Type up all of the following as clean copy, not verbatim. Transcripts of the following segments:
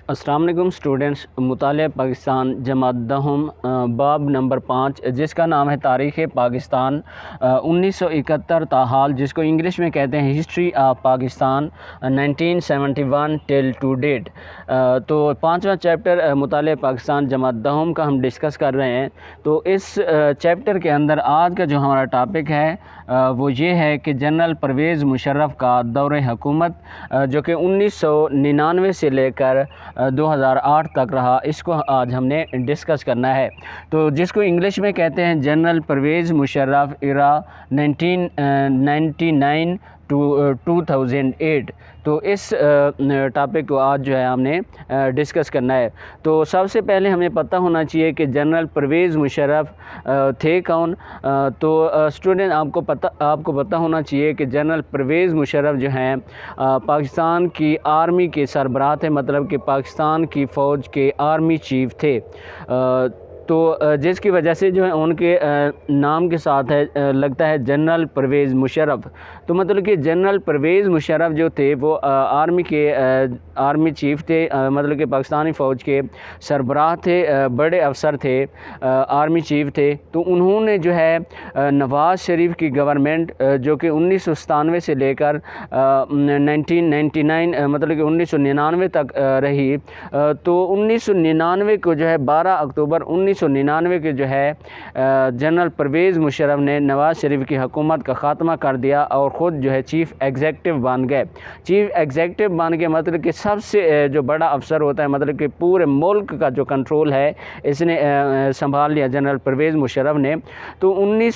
अस्सलाम वालेकुम स्टूडेंट्स। मुतालिया पाकिस्तान जमात दहम बाब नंबर 5 जिसका नाम है तारीख़ पाकिस्तान 1971 ताहाल, जिसको इंग्लिश में कहते हैं history of Pakistan 1971 till to date. तो पाँचवा चैप्टर मुतालिया पाकिस्तान जमात दहम का हम डिस्कस कर रहे हैं। तो इस चैप्टर के अंदर आज का जो हमारा टॉपिक है वो ये है कि जनरल परवेज़ मुशर्रफ का दौरे हुकूमत जो कि 1999 से लेकर 2008 तक रहा, इसको आज हमने डिस्कस करना है। तो जिसको इंग्लिश में कहते हैं general Parvez Musharraf era 1999 to 2008। तो इस टॉपिक को आज जो है हमने डिस्कस करना है। तो सबसे पहले हमें पता होना चाहिए कि जनरल परवेज़ मुशर्रफ थे कौन। तो स्टूडेंट आपको पता होना चाहिए कि जनरल परवेज़ मुशर्रफ जो हैं पाकिस्तान की आर्मी के सरबराह थे, मतलब कि पाकिस्तान की फ़ौज के आर्मी चीफ़ थे। तो जिसकी वजह से जो है उनके नाम के साथ है लगता है जनरल परवेज़ मुशर्रफ। तो मतलब कि जनरल परवेज़ मुशर्रफ जो थे वो आर्मी चीफ़ थे, मतलब कि पाकिस्तानी फ़ौज के सरबराह थे, बड़े अफसर थे, आर्मी चीफ़ थे। तो उन्होंने जो है नवाज़ शरीफ की गवर्नमेंट जो कि 1997 से लेकर 1999 मतलब कि 1999 तक रही। तो 1999 को जो है 12 अक्टूबर 1999 के जो है जनरल परवेज़ मुशर्रफ ने नवाज़ शरीफ की हुकूमत का ख़ात्मा कर दिया और ख़ुद जो है चीफ़ एग्जेक्टिव बन गए। चीफ़ एग्जेक्टिव बन गए मतलब कि सबसे जो बड़ा अफसर होता है, मतलब कि पूरे मुल्क का जो कंट्रोल है इसने संभाल लिया जनरल परवेज़ मुशर्रफ ने। तो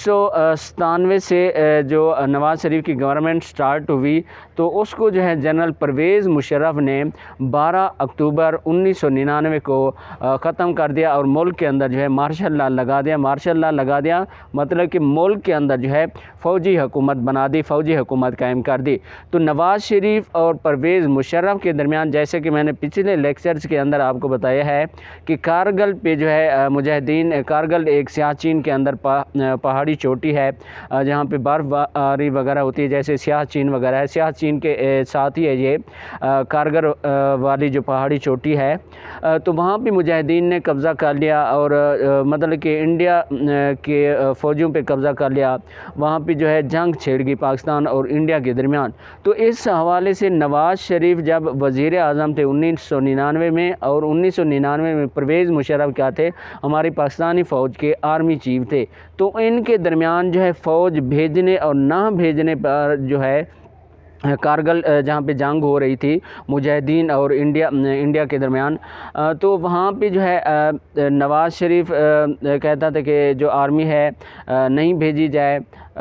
1997 से जो नवाज़ शरीफ की गवर्नमेंट स्टार्ट हुई तो उसको जो है जनरल परवेज़ मुशर्रफ ने 12 अक्टूबर 1999 को ख़त्म कर दिया और मुल्क के अंदर जो है मार्शल लॉ लगा दिया। मार्शल लॉ लगा दिया मतलब कि मुल्क के अंदर जो है फ़ौजी हुकूमत बना दी, फ़ौजी हुकूमत कायम कर दी। तो नवाज़ शरीफ और परवेज़ मुशर्रफ के दरमियान, जैसे कि मैंने पिछले लेक्चर्स के अंदर आपको बताया है कि कारगिल पे जो है मुजाहिदीन, कारगिल एक सियाचिन के अंदर पहाड़ी चोटी है जहाँ पे बर्फ़बारी वगैरह होती है, जैसे सियाचिन वगैरह है। सियाचिन के साथ ही है ये कारगिल वाली जो पहाड़ी चोटी है। तो वहाँ पे मुजाहिदीन ने कब्ज़ा कर लिया और मतलब कि इंडिया के फ़ौजियों पे कब्ज़ा कर लिया। वहाँ पे जो है जंग छिड़ गई पाकिस्तान और इंडिया के दरमियान। तो इस हवाले से नवाज़ शरीफ जब वज़ीर आज़म थे 1999 में, और 1999 में परवेज़ मुशर्रफ क्या थे, हमारी पाकिस्तानी फ़ौज के आर्मी चीफ़ थे। तो इनके दरमियान जो है फ़ौज भेजने और ना भेजने पर जो है कारगिल जहाँ पे जंग हो रही थी मुजाहिदीन और इंडिया के दरमियान, तो वहाँ पे जो है नवाज़ शरीफ कहता था कि जो आर्मी है नहीं भेजी जाए,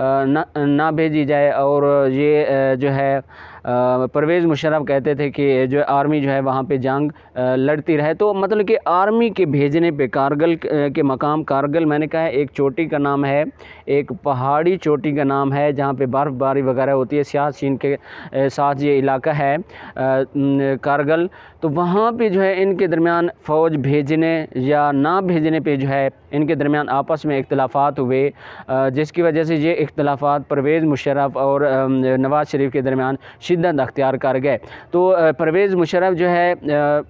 ना भेजी जाए। और ये जो है परवेज़ मुशर्रफ कहते थे कि जो आर्मी जो है वहाँ पे जंग लड़ती रहे। तो मतलब कि आर्मी के भेजने पे कारगिल के मकाम, कारगिल मैंने कहा है एक चोटी का नाम है, एक पहाड़ी चोटी का नाम है जहाँ पे बर्फ़बारी वगैरह होती है। सियाचिन के साथ ये इलाका है कारगिल। तो वहाँ पे जो है इनके दरमियान फ़ौज भेजने या ना भेजने पे जो है इनके दरमियान आपस में इख्तिलाफ़ात हुए, जिसकी वजह से ये इख्तिलाफ़ात परवेज़ मुशर्रफ और नवाज़ शरीफ के दरमियान शिद्दत अख्तियार कर गए। तो परवेज़ मुशर्रफ जो है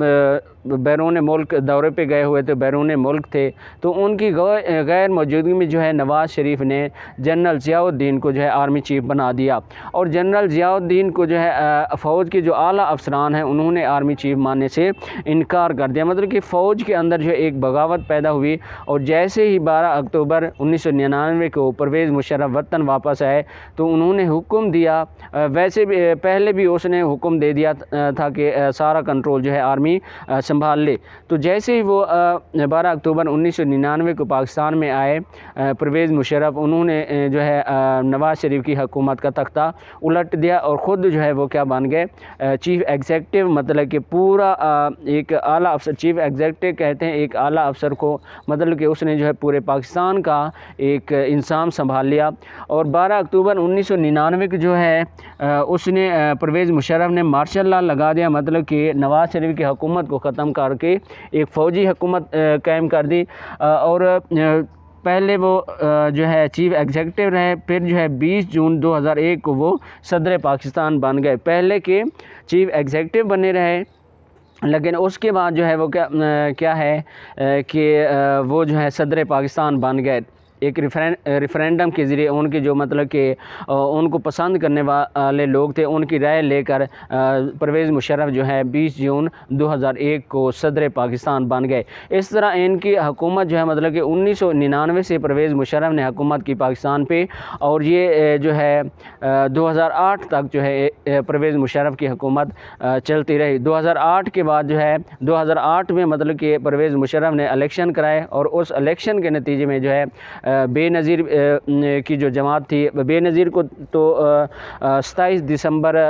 बैरून मुल्क दौरे पे गए हुए थे, बैरून मुल्क थे। तो उनकी गैर मौजूदगी में जो है नवाज़ शरीफ ने जनरल ज़ियाउद्दीन को जो है आर्मी चीफ़ बना दिया। और जनरल ज़ियाउद्दीन को जो है फ़ौज के जो आला अफसरान हैं उन्होंने आर्मी चीफ़ मानने से इनकार कर दिया। मतलब कि फ़ौज के अंदर जो है एक बगावत पैदा हुई। और जैसे ही 12 अक्टूबर 1999 को परवेज़ मुशर्रफ वतन वापस आए तो उन्होंने हुक्म दिया, वैसे भी पहले भी उसने हुक्म दे दिया था कि सारा कंट्रोल जो है आर्मी संभाल ले। तो जैसे ही वो 12 अक्टूबर 1999 को पाकिस्तान में आए परवेज़ मुशर्रफ, उन्होंने जो है नवाज़ शरीफ की हुकूमत का तख्ता उलट दिया और ख़ुद जो है वो क्या बन गए चीफ़ एग्जेक्टिव। मतलब कि पूरा एक आला अफसर, चीफ़ एग्जेक्टिव कहते हैं एक आला अफसर को, मतलब कि उसने जो है पूरे पाकिस्तान का एक इंसाम संभाल लिया। और 12 अक्टूबर 1999 को जो है उसने परवेज़ मुशर्रफ ने मार्शल लॉ लगा दिया, मतलब कि नवाज़ शरीफ की हुकूमत को ख़त्म करके एक फ़ौजी हुकूमत कायम कर दी। और पहले वो जो है चीफ़ एग्जेक्टिव रहे, फिर जो है 20 जून 2001 को वो सदर पाकिस्तान बन गए। पहले के चीफ़ एग्जेक्टिव बने रहे लेकिन उसके बाद जो है वो क्या है कि वो जो है सदर पाकिस्तान बन गए। एक रेफरेंडम के ज़रिए उनके जो मतलब कि उनको पसंद करने वाले लोग थे, उनकी राय लेकर परवेज़ मुशर्रफ जो है 20 जून 2001 को सदर पाकिस्तान बन गए। इस तरह इनकी हुकूमत जो है मतलब कि 1999 से परवेज़ मुशर्रफ ने हुकूमत की पाकिस्तान पे, और ये जो है 2008 तक जो है परवेज़ मुशर्रफ की हुकूमत चलती रही। 2008 के बाद जो है 2008 में मतलब कि परवेज़ मुशर्रफ ने इलेक्शन कराए, और उस इलेक्शन के नतीजे में जो है बेनज़ीर की जो जमात थी, बेनज़ीर को तो 27 दिसंबर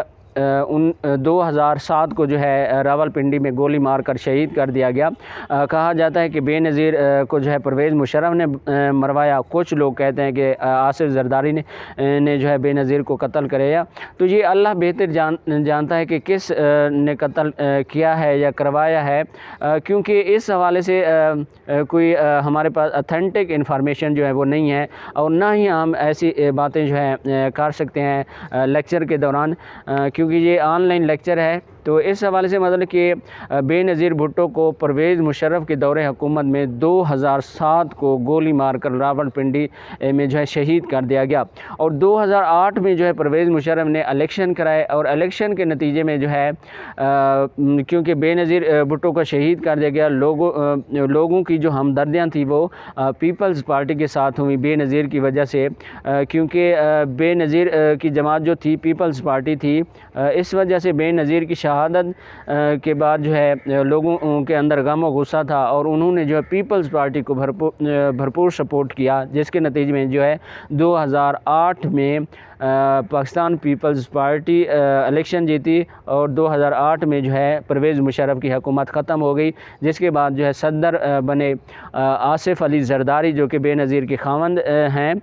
2007 को जो है रावलपिंडी में गोली मारकर शहीद कर दिया गया। कहा जाता है कि बेनज़ीर को जो है परवेज़ मुशर्रफ ने मरवाया। कुछ लोग कहते हैं कि आसिफ जरदारी ने जो है बेनज़ीर को कत्ल कराया। तो ये अल्लाह बेहतर जानता है कि किस ने कत्ल किया है या करवाया है, क्योंकि इस हवाले से कोई हमारे पास अथेंटिक इन्फॉर्मेशन जो है वो नहीं है, और ना ही हम ऐसी बातें जो है कर सकते हैं लेक्चर के दौरान, क्योंकि ये ऑनलाइन लेक्चर है। तो इस हवाले से मतलब कि बेनज़ीर भुट्टो को परवेज़ मुशर्रफ के दौरे हुकूमत में 2007 को गोली मारकर रावलपिंडी में जो है शहीद कर दिया गया। और 2008 में जो है परवेज़ मुशर्रफ ने इलेक्शन कराए, और इलेक्शन के नतीजे में जो है क्योंकि बेनज़ीर भुट्टो को शहीद कर दिया गया, लोगों की जो हमदर्दियाँ थी वो पीपल्स पार्टी के साथ हुई बेनज़ीर की वजह से, क्योंकि बेनज़ीर की जमात जो थी पीपल्स पार्टी थी। इस वजह से बेनज़ीर की शहादत के बाद जो है लोगों के अंदर गम और गुस्सा था, और उन्होंने जो है पीपल्स पार्टी को भरपूर सपोर्ट किया, जिसके नतीजे में जो है 2008 में पाकिस्तान पीपल्स पार्टी इलेक्शन जीती, और 2008 में जो है परवेज़ मुशर्रफ की हुकूमत ख़त्म हो गई, जिसके बाद जो है सदर बने आसिफ अली जरदारी, जो कि बेनज़ीर के खावंद हैं।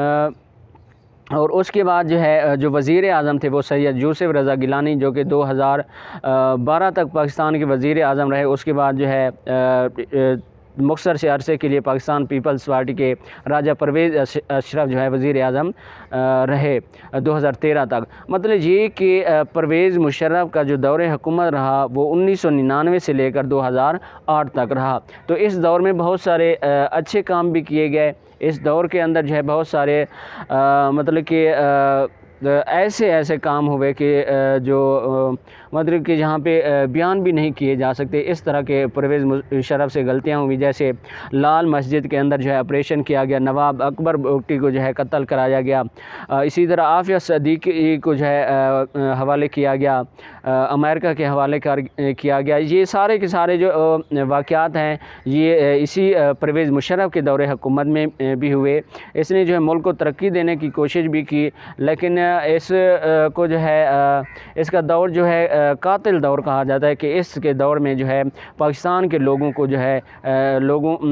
और उसके बाद जो है जो वज़ीर आज़म थे वो सैयद यूसुफ़ रज़ा गिलानी, जो कि 2012 तक पाकिस्तान के वज़ीर आज़म रहे। उसके बाद जो है मुख्तसर से अरसे के लिए पाकिस्तान पीपल्स पार्टी के राजा परवेज़ अशरफ जो है वज़ीर आज़म रहे 2013 तक। मतलब ये कि परवेज़ मुशर्रफ का जो दौरे हुकूमत रहा वो 1999 से लेकर 2008 तक रहा। तो इस दौर में बहुत सारे अच्छे काम भी किए गए। इस दौर के अंदर जो है बहुत सारे मतलब कि ऐसे काम हुए कि जो मतलब कि जहाँ पे बयान भी नहीं किए जा सकते। इस तरह के परवेज़ मुशर्रफ से गलतियाँ हुई, जैसे लाल मस्जिद के अंदर जो है ऑपरेशन किया गया, नवाब अकबर भुट्टी को जो है कत्ल कराया गया, इसी तरह आफिया सदीकी को जो है हवाले किया गया, अमेरिका के हवाले किया गया। ये सारे के सारे जो वाक़यात हैं ये इसी परवेज़ मुशर्रफ के दौरे हुकूमत में भी हुए। इसने जो है मुल्क को तरक्की देने की कोशिश भी की, लेकिन इस को जो है इसका दौर जो है कातिल दौर कहा जाता है, कि इसके दौर में जो है पाकिस्तान के लोगों को जो है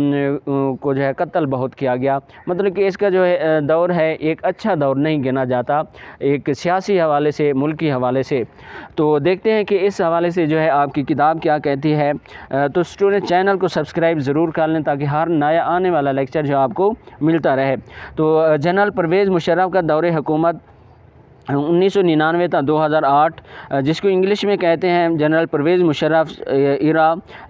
कत्ल बहुत किया गया। मतलब कि इसका जो है दौर है एक अच्छा दौर नहीं गिना जाता, एक सियासी हवाले से, मुल्की हवाले से। तो देखते हैं कि इस हवाले से जो है आपकी किताब क्या कहती है। तो स्टूडेंट चैनल को सब्सक्राइब ज़रूर कर लें ताकि हर नया आने वाला लेक्चर जो आपको मिलता रहे। तो जनरल परवेज़ मुशर्रफ का दौरे हुकूमत 1999 था 2008, जिसको इंग्लिश में कहते हैं general Parvez Musharraf era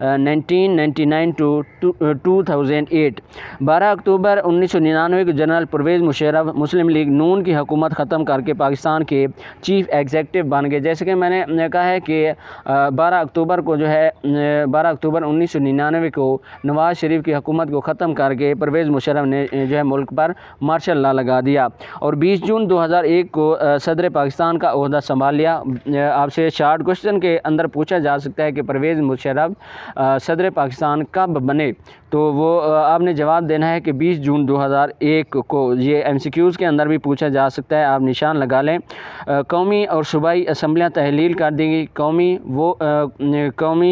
1999 to 2008। 12 अक्टूबर 1999 को जनरल परवेज़ मुशर्रफ मुस्लिम लीग नून की हुकूमत ख़त्म करके पाकिस्तान के चीफ़ एग्जीक्यूटिव बन गए। जैसे कि मैंने कहा है कि 12 अक्टूबर को जो है 12 अक्टूबर 1999 को नवाज़ शरीफ की हुकूमत को ख़त्म करके परवेज़ मुशर्रफ ने जो है मुल्क पर मार्शल लॉ लगा दिया, और 20 जून 2001 को सदर पाकिस्तान का ओहदा संभाल लिया। आपसे शार्ट क्वेश्चन के अंदर पूछा जा सकता है कि परवेज़ मुशर्रफ सदर पाकिस्तान कब बने, तो वो आपने जवाब देना है कि 20 जून 2001 को। ये MCQs के अंदर भी पूछा जा सकता है, आप निशान लगा लें। कौमी और सूबाई असम्बलियाँ तहलील कर देंगी। कौमी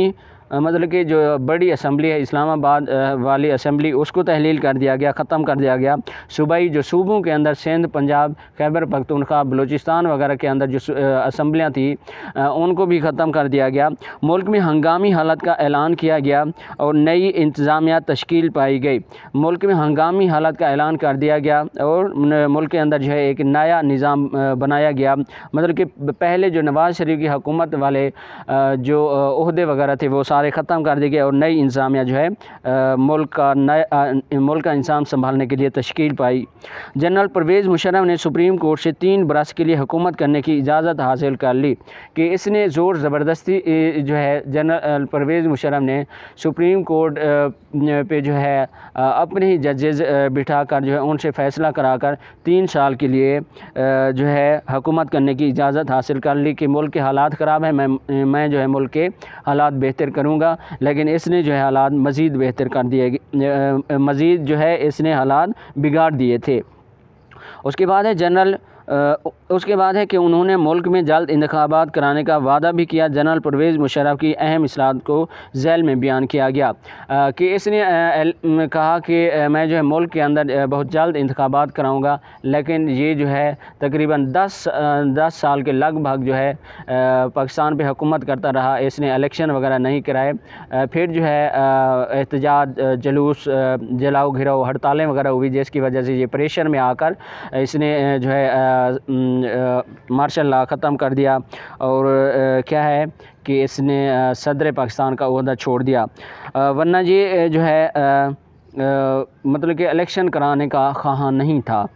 मतलब कि जो बड़ी असम्बली है इस्लामाबाद वाली असम्बली, उसको तहलील कर दिया गया, ख़त्म कर दिया गया। सूबाई जो सूबों के अंदर सिंध, पंजाब, खैबर पख्तूनख्वा, बलूचिस्तान वगैरह के अंदर जो असम्बलियाँ थी उनको भी ख़त्म कर दिया गया। मुल्क में हंगामी हालत का ऐलान किया गया और नई इंतज़ामिया तश्कील पाई गई। मुल्क में हंगामी हालत का ऐलान कर दिया गया और मुल्क के अंदर जो है एक नया निज़ाम बनाया गया। मतलब कि पहले जो नवाज़ शरीफ की हुकूमत वाले जो ओहदे वगैरह थे वो सारे ख़त्म कर दिए गए और नई इंतज़ामिया जो है मुल्क का इंसान संभालने के लिए तश्कील पाई। जनरल परवेज़ मुशर्रफ ने सुप्रीम कोर्ट से 3 बरस के लिए हुकूमत करने की इजाज़त हासिल कर ली कि इसने ज़ोर ज़बरदस्ती जो है जनरल परवेज़ मुशर्रफ ने सुप्रीम कोर्ट पे जो है अपने ही जजेज़ बिठा कर जो है उनसे फ़ैसला कराकर 3 साल के लिए जो है हुकूमत करने की इजाज़त हासिल कर ली कि मुल्क के हालात ख़राब हैं, मैं जो है मुल्क के हालात बेहतर करूँगा। लेकिन इसने जो है हालात मज़ीद बेहतर कर दिए, मज़ीद जो है इसने हालात बिगाड़ दिए थे। उसके बाद है उसके बाद है कि उन्होंने मुल्क में जल्द इंतखाबात कराने का वादा भी किया। जनरल परवेज़ मुशर्रफ की अहम इस्लाहत को ज़ैल में बयान किया गया कि इसने कहा कि मैं जो है मुल्क के अंदर बहुत जल्द इंतखाबात कराऊंगा, लेकिन ये जो है तकरीबन 10 साल के लगभग जो है पाकिस्तान पे हुकूमत करता रहा, इसने इलेक्शन वगैरह नहीं कराए। फिर जो है एहतजाज, जुलूस, जलाओ घिराओ, हड़तालें वगैरह हुई, जिसकी वजह से ये प्रेशर में आकर इसने जो है मार्शल लॉ ख़त्म कर दिया और क्या है कि इसने सदर पाकिस्तान का ओहदा छोड़ दिया। वरना ये जो है मतलब कि इलेक्शन कराने का ख़्वाह नहीं था।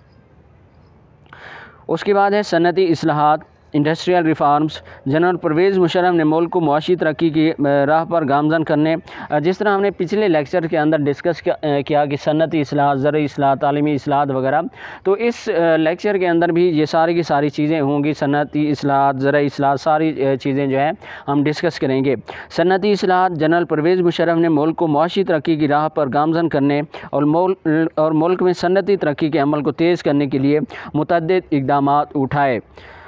उसके बाद है सनती इस्लाहात, industrial reforms. General Parvez Musharraf ने मुल्क को मुआशी तरक्की की राह पर गामज़न करने, जिस तरह हमने पिछले लेक्चर के अंदर डिस्कस किया कि सनती इस्लाहात, ज़रई इस्लाहात, तालीमी इस्लाहात वगैरह, तो इस लेक्चर के अंदर भी ये सारी की सारी चीज़ें होंगी। सनती इस्लाहात, ज़रई इस्लाहात, सारी चीज़ें जो है हम डिस्कस करेंगे। सनती इस्लाहात, जनरल परवेज़ मुशर्रफ ने मुल्क को मुआशी तरक्की की राह पर गामज़न करने और मुल्क में सनती तरक्की के अमल को तेज़ करने के लिए मुतअद्दिद इक़दामात उठाए,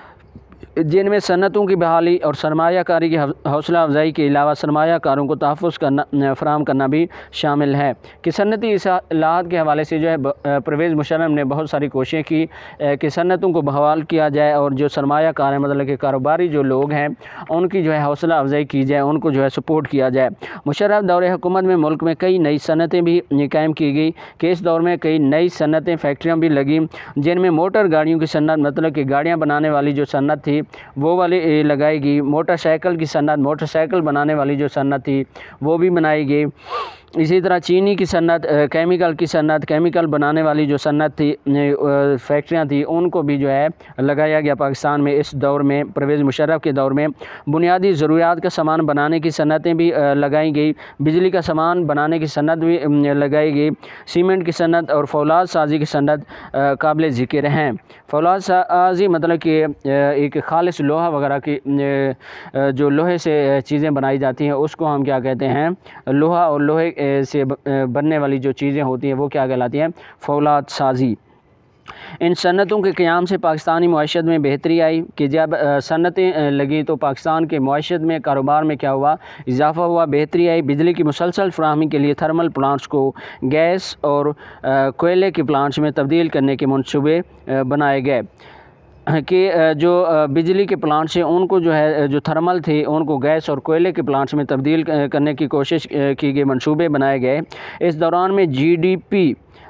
जिनमें सनतों की बहाली और सरमायाकारी की हौसला अफजाई के अलावा सरमायाकारों को तहफ़्फ़ुज़ करना फ़राहम करना भी शामिल है। कि सनती इस्लाहात के हवाले से जो है परवेज़ मुशर्रफ ने बहुत सारी कोशिशें की कि सनतों को बहाल किया जाए और जो सरमायाकार हैं, मतलब कि कारोबारी जो लोग हैं, उनकी जो है हौसला अफजाई की जाए, उनको जो है सपोर्ट किया जाए। मुशर्रफ दौरे हुकूमत में मुल्क में कई नई सनतें भी कायम की गई कि इस दौर में कई नई सनतें, फैक्ट्रियाँ भी लगी, जिनमें मोटर गाड़ियों की सनत, मतलब कि गाड़ियाँ बनाने वाली जो सनत थी वो वाली लगाई गई। मोटरसाइकिल की सनत, मोटरसाइकिल बनाने वाली जो सनत थी वो भी बनाई गई। इसी तरह चीनी की सनत, केमिकल की सनत, केमिकल बनाने वाली जो सनत थी, फैक्ट्रियाँ थी, उनको भी जो है लगाया गया पाकिस्तान में। इस दौर में, परवेज़ मुशर्रफ के दौर में, बुनियादी ज़रूरियात का सामान बनाने की सनतें भी लगाई गई, बिजली का सामान बनाने की सनत भी लगाई गई, सीमेंट की सनत और फौलाद साजी की सनत काबिल ज़िक्र हैं। फौलाद साजी मतलब कि एक खालिस लोहा वगैरह की जो लोहे से चीज़ें बनाई जाती हैं उसको हम क्या कहते हैं, लोहा और लोहे से बनने वाली जो चीज़ें होती हैं वो क्या कहलाती हैं, फौलाद साजी। इन सनतों के क़याम से पाकिस्तानी मईशत में बेहतरी आई कि जब सनतें लगी तो पाकिस्तान के मईशत में, कारोबार में क्या हुआ, इजाफ़ा हुआ, बेहतरी आई। बिजली की मुसलसल फ़राहमी के लिए थर्मल प्लांट्स को गैस और कोयले के प्लांट्स में तब्दील करने के मनसूबे बनाए गए कि जो बिजली के प्लांट्स हैं उनको जो है, जो थर्मल थे उनको गैस और कोयले के प्लांट्स में तब्दील करने की कोशिश की गई, मंसूबे बनाए गए। इस दौरान में GDP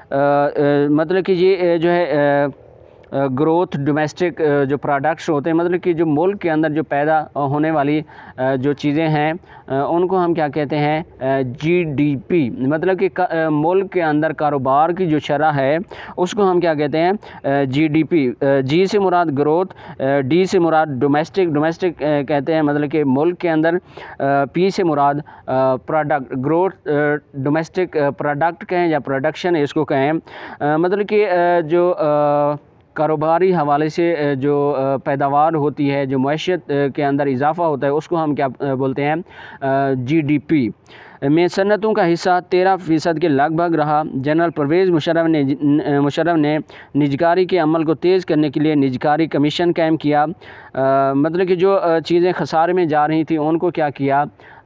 मतलब कि ये जो है ग्रोथ, डोमेस्टिक जो प्रोडक्ट्स होते हैं, मतलब कि जो मुल्क के अंदर जो पैदा होने वाली जो चीज़ें हैं उनको हम क्या कहते हैं, GDP, मतलब कि मुल्क के अंदर कारोबार की जो शरह है उसको हम क्या कहते हैं, GDP। G से मुराद ग्रोथ, D से मुराद डोमेस्टिक कहते हैं, मतलब कि मुल्क के अंदर, P से मुराद प्रोडक्ट, ग्रोथ डोमेस्टिक प्रोडक्ट कहें या प्रोडक्शन इसको कहें, मतलब कि जो कारोबारी हवाले से जो पैदावार होती है, जो मईशत के अंदर इजाफ़ा होता है, उसको हम क्या बोलते हैं, GDP में सनतों का हिस्सा 13% के लगभग रहा। जनरल परवेज़ मुशर्रफ ने निजकारी के अमल को तेज़ करने के लिए निजकारी कमीशन कायम किया। मतलब कि जो चीज़ें खसारे में जा रही थी उनको क्या किया,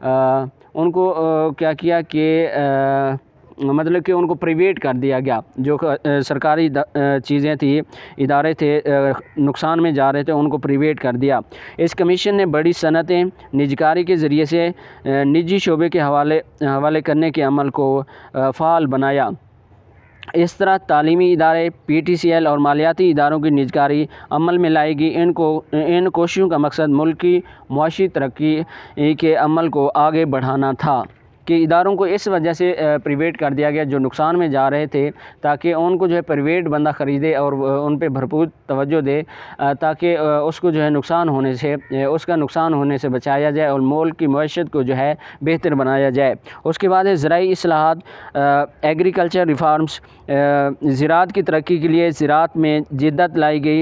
कि मतलब कि उनको प्राइवेट कर दिया गया। जो सरकारी चीज़ें थी, इदारे थे, नुकसान में जा रहे थे, उनको प्राइवेट कर दिया। इस कमीशन ने बड़ी सनतें निजकारी के ज़रिए से निजी शोबे के हवाले करने के अमल को फ़ाल बनाया। इस तरह तालीमी इदारे, PTCL और मालियाती इदारों की निजकारी अमल में लाएगी। इन कोशिशों का मकसद मुल्क की मुआशी तरक्की के अमल को आगे बढ़ाना था कि इदारों को इस वजह से प्राइवेट कर दिया गया जो नुकसान में जा रहे थे, ताकि उनको जो है प्राइवेट बंदा ख़रीदे और उन पे भरपूर तवज्जो दे, ताकि उसको जो है उसका नुकसान होने से बचाया जाए और मुल्क की मईशत को जो है बेहतर बनाया जाए। उसके बाद है ज़राई इस्लाहात, एग्रीकल्चर रिफॉर्म्स। ज़राअत की तरक्की के लिए ज़राअत में जिद्दत लाई गई।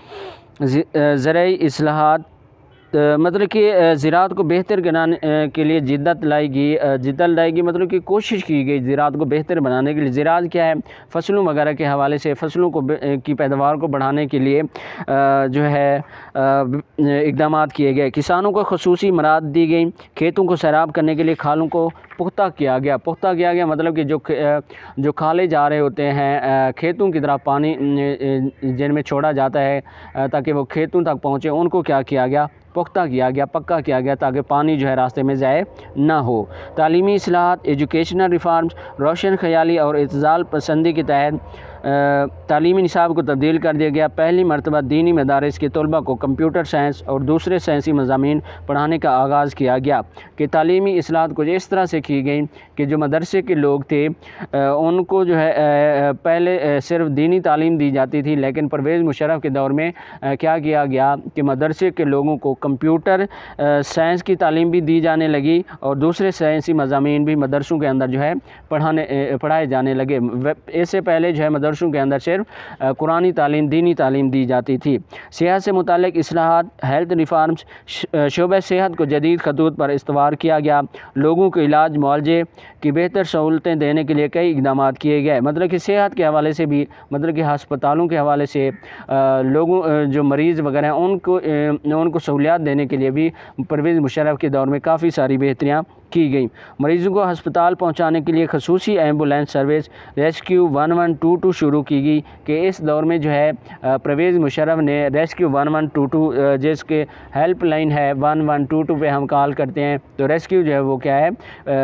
ज़राई इस्लाहात मतलब कि ज़राअत को बेहतर बनाने के लिए जिद्दत लाएगी, मतलब कि कोशिश की गई ज़राअत को बेहतर बनाने के लिए। ज़राअत क्या है, फसलों वगैरह के हवाले से फसलों को की पैदावार को बढ़ाने के लिए जो है इक़दाम किए गए। किसानों को ख़ुसूसी मराद दी गई। खेतों को सैराब करने के लिए खालों को पुख्ता किया गया मतलब कि जो खाले जा रहे होते हैं खेतों की तरफ, पानी जिनमें छोड़ा जाता है ताकि वो खेतों तक पहुँचे, उनको क्या किया गया, पुख्ता किया गया, पक्का किया गया, ताकि पानी जो है रास्ते में ज़ाय ना हो। तालीमी इस्लाहात, एजुकेशनल रिफॉर्म्स। रोशन ख़याली और इत्ज़ाल पसंदी के तहत तालीमी निसाब को तब्दील कर दिया गया। पहली मरतबा दीनी मदारिस के तलबा को कंप्यूटर साइंस और दूसरे साइंसी मज़ामीन पढ़ाने का आगाज़ किया गया। कि तालीमी इस्लाहात कुछ इस तरह से की गई कि जो मदरसे के लोग थे उनको जो है पहले सिर्फ दीनी तालीम दी जाती थी, लेकिन परवेज़ मुशर्रफ के दौर में क्या किया गया कि मदरसे के लोगों को कंप्यूटर साइंस की तालीम भी दी जाने लगी और दूसरे साइंसी मज़ामीन भी मदरसों के अंदर जो है पढ़ाए जाने लगे। इससे पहले जो है मदरसों के अंदर सिर्फ कुरानी तालीम, दीनी तालीम दी जाती थी। सेहत से मुताल्लिक़ इस्लाहात, हेल्थ रिफॉर्म्स। शोबे सेहत को जदीद खतूत पर इस्तवार किया गया। लोगों को इलाज मुआवजे की बेहतर सहूलतें देने के लिए कई इक़दाम किए गए। मतलब कि सेहत के हवाले से भी, मतलब कि हस्पतालों के हवाले से लोगों जो मरीज़ वगैरह हैं उनको सहूलियात देने के लिए भी परवेज़ मुशर्रफ के दौर में काफ़ी सारी बेहतरियाँ की गई। मरीज़ों को हस्पताल पहुंचाने के लिए खसूसी एम्बुलेंस सर्विस रेस्क्यू 1122 शुरू की गई। कि इस दौर में जो है परवेज़ मुशर्रफ ने रेस्क्यू 1122 जिसके हेल्पलाइन है 1122 पे हम कॉल करते हैं, तो रेस्क्यू जो है वो क्या है,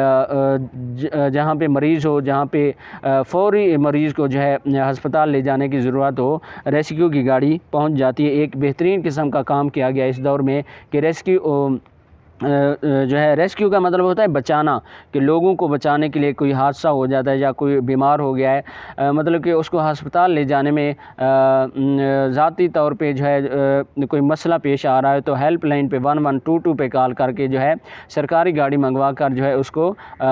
जहाँ पे मरीज़ हो, जहाँ पे फ़ौरी मरीज़ को जो है हस्पताल ले जाने की ज़रूरत हो, रेस्क्यू की गाड़ी पहुँच जाती है। एक बेहतरीन किस्म का काम किया गया इस दौर में कि रेस्क्यू जो है, रेस्क्यू का मतलब होता है बचाना, कि लोगों को बचाने के लिए कोई हादसा हो जाता है या कोई बीमार हो गया है, मतलब कि उसको हस्पताल ले जाने में ज़ाती तौर पे जो है कोई मसला पेश आ रहा है, तो हेल्पलाइन पे 1122 पे कॉल करके जो है सरकारी गाड़ी मंगवा कर जो है उसको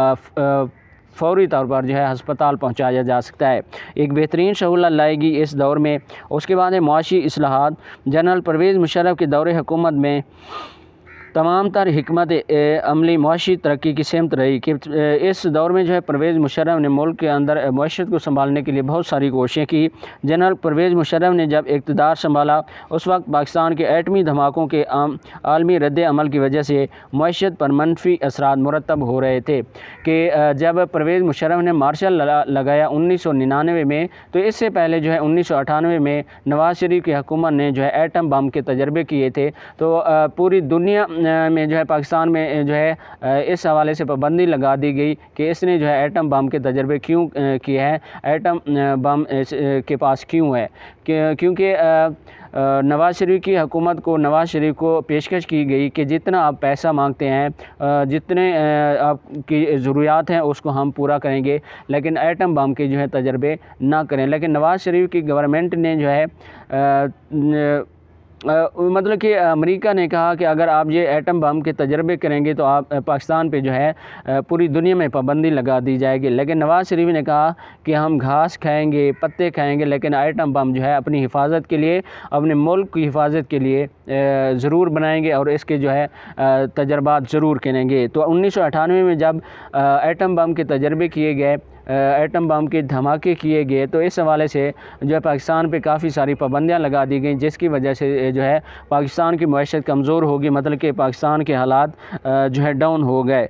फ़ौरी तौर पर जो है हस्पताल पहुंचाया जा सकता है। एक बेहतरीन सहूलत लाएगी इस दौर में। उसके बाद है मुआशी इस्लाहात। जनरल परवेज़ मुशर्रफ के दौरे हुकूमत में तमाम तर हिकमत अमली मुआशी तरक्की की सिमत रही। कि इस दौर में जो है परवेज़ मुशर्रफ ने मुल्क के अंदर मईशत को संभालने के लिए बहुत सारी कोशिशें की। जनरल परवेज़ मुशर्रफ ने जब इक़्तिदार संभाला उस वक्त पाकिस्तान के एटमी धमाकों के आलमी रद्द अमल की वजह से मईशत पर मनफी असरात मुरतब हो रहे थे। कि जब परवेज़ मुशर्रफ ने मार्शल लगाया 1999 में, तो इससे पहले जो है 1998 में नवाज़ शरीफ की हुकूमत ने जो है एटम बम के तजर्बे किए थे। तो पूरी दुनिया में जो है पाकिस्तान में जो है इस हवाले से पाबंदी लगा दी गई कि इसने जो है एटम बम के तजर्बे क्यों किए हैं, एटम बम के पास क्यों है। क्योंकि नवाज़ शरीफ की हुकूमत को, नवाज़ शरीफ को पेशकश की गई कि जितना आप पैसा मांगते हैं, जितने आपकी ज़रूरियात हैं उसको हम पूरा करेंगे, लेकिन एटम बम के जो है तजर्बे ना करें। लेकिन नवाज़ शरीफ की गवर्नमेंट ने जो है मतलब कि अमेरिका ने कहा कि अगर आप ये एटम बम के तजर्बे करेंगे तो आप पाकिस्तान पे जो है पूरी दुनिया में पाबंदी लगा दी जाएगी। लेकिन नवाज़ शरीफ ने कहा कि हम घास खाएंगे, पत्ते खाएंगे, लेकिन एटम बम जो है अपनी हिफाजत के लिए, अपने मुल्क की हिफाजत के लिए ज़रूर बनाएंगे और इसके जो है तजर्बात ज़रूर करेंगे। तो 1998 में जब एटम बम के तजर्बे किए गए, एटम बम के धमाके किए गए, तो इस हवाले से जो है पाकिस्तान पे काफ़ी सारी पाबंदियां लगा दी गई, जिसकी वजह से जो है पाकिस्तान की मईशत कमज़ोर होगी, मतलब कि पाकिस्तान के हालात जो है डाउन हो गए।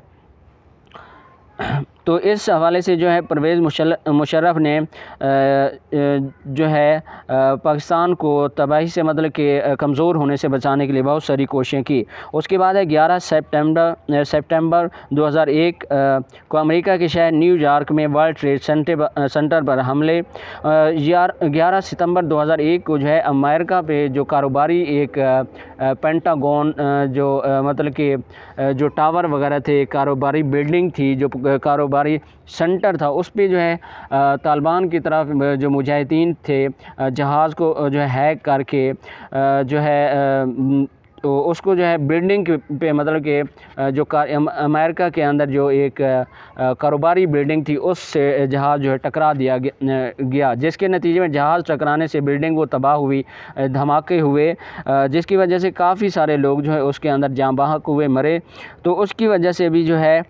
तो इस हवाले से जो है परवेज़ मुशर्रफ ने जो है पाकिस्तान को तबाही से, मतलब कि कमज़ोर होने से बचाने के लिए बहुत सारी कोशिशें की। उसके बाद है 11 सितंबर 2001 को अमेरिका के शहर न्यूयॉर्क में वर्ल्ड ट्रेड सेंटर पर हमले। 11 सितंबर 2001 को जो है अमेरिका पे जो कारोबारी एक पेंटागन जो मतलब कि जो टावर वगैरह थे, कारोबारी बिल्डिंग थी, जो कारोबारी सेंटर था, उस पे जो है तालिबान की तरफ जो मुजाहिदीन थे जहाज़ को जो है हैक करके जो है तो उसको जो है बिल्डिंग पे, मतलब कि जो अमेरिका के अंदर जो एक कारोबारी बिल्डिंग थी उससे जहाज़ जो है टकरा दिया गया, जिसके नतीजे में जहाज़ टकराने से बिल्डिंग वो तबाह हुई, धमाके हुए, जिसकी वजह से काफ़ी सारे लोग जो है उसके अंदर जाँ बहक हुए, मरे। तो उसकी वजह से भी जो है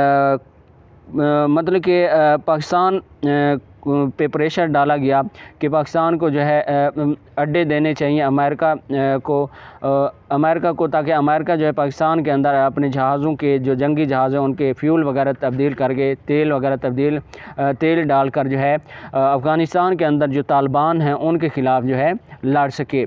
मतलब कि पाकिस्तान पे प्रेशर डाला गया कि पाकिस्तान को जो है अड्डे देने चाहिए अमेरिका को, ताकि अमेरिका जो है पाकिस्तान के अंदर अपने जहाज़ों के जो जंगी जहाज़ हैं उनके फ्यूल वगैरह तब्दील करके, तेल डालकर जो है अफ़गानिस्तान के अंदर जो तालिबान हैं उनके ख़िलाफ़ जो है लड़ सके।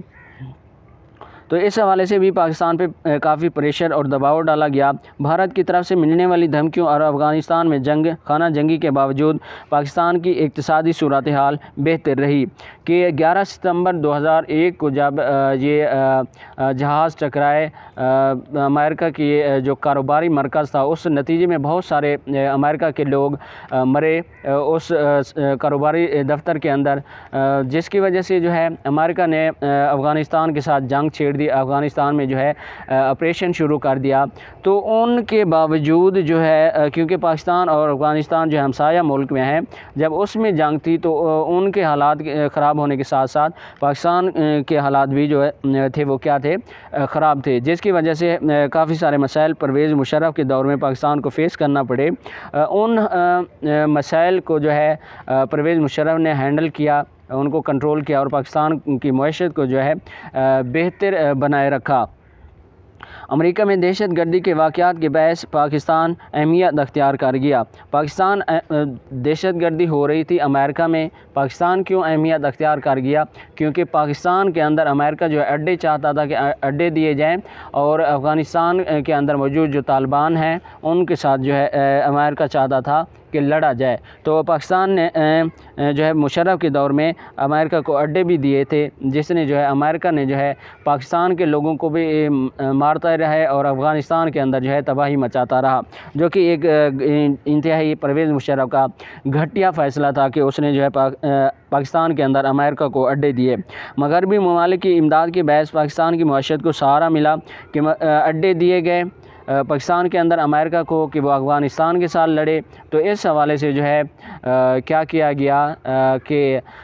तो इस हवाले से भी पाकिस्तान पे काफ़ी प्रेशर और दबाव डाला गया। भारत की तरफ से मिलने वाली धमकियों और अफ़गानिस्तान में खाना जंगी के बावजूद पाकिस्तान की इक़्तिसादी सूरत हाल बेहतर रही कि 11 सितंबर 2001 को जब ये जहाज़ टकराए अमेरिका की जो कारोबारी मरकज़ था, उस नतीजे में बहुत सारे अमेरिका के लोग मरे उस कारोबारी दफ्तर के अंदर, जिसकी वजह से जो है अमेरिका ने अफ़गानिस्तान के साथ जंग छेड़ दी, अफ़गानिस्तान में जो है ऑपरेशन शुरू कर दिया। तो उनके बावजूद जो है क्योंकि पाकिस्तान और अफ़गानिस्तान जो हमसाया मुल्क में हैं, जब उसमें जंग थी तो उनके हालात ख़राब होने के साथ साथ पाकिस्तान के हालात भी जो है थे वो क्या थे, ख़राब थे, जिसकी वजह से काफ़ी सारे मसाइल परवेज़ मुशर्रफ के दौर में पाकिस्तान को फ़ेस करना पड़े। उन मसाइल को जो है परवेज़ मुशर्रफ ने हैंडल किया, उनको कंट्रोल किया और पाकिस्तान की मईशत को जो है बेहतर बनाए रखा। अमेरिका में दहशत गर्दी के वाक़यात के बायस पाकिस्तान अहमियत अख्तियार कर गया। पाकिस्तान दहशत गर्दी हो रही थी अमेरिका में, पाकिस्तान क्यों अहमियत अख्तियार कर गया? क्योंकि पाकिस्तान के अंदर अमेरिका जो है अड्डे चाहता था कि अड्डे दिए जाएं और अफ़गानिस्तान के अंदर मौजूद जो तालिबान हैं उनके साथ जो है अमेरिका चाहता था कि लड़ा जाए। तो पाकिस्तान ने जो है मुशर्रफ के दौर में अमेरिका को अड्डे भी दिए थे, जिसने जो है अमेरिका ने जो है पाकिस्तान के लोगों को भी मारता रहा है और अफ़गानिस्तान के अंदर जो है तबाही मचाता रहा, जो कि एक इंतहाई परवेज़ मुशर्रफ का घटिया फ़ैसला था कि उसने जो है पाकिस्तान के अंदर अमेरिका को अड्डे दिए। मगरबी ममालिक की इमदाद के बायस पाकिस्तान की मईशत को सहारा मिला कि अड्डे दिए गए पाकिस्तान के अंदर अमेरिका को कि वो अफ़गानिस्तान के साथ लड़े। तो इस हवाले से जो है क्या किया गया कि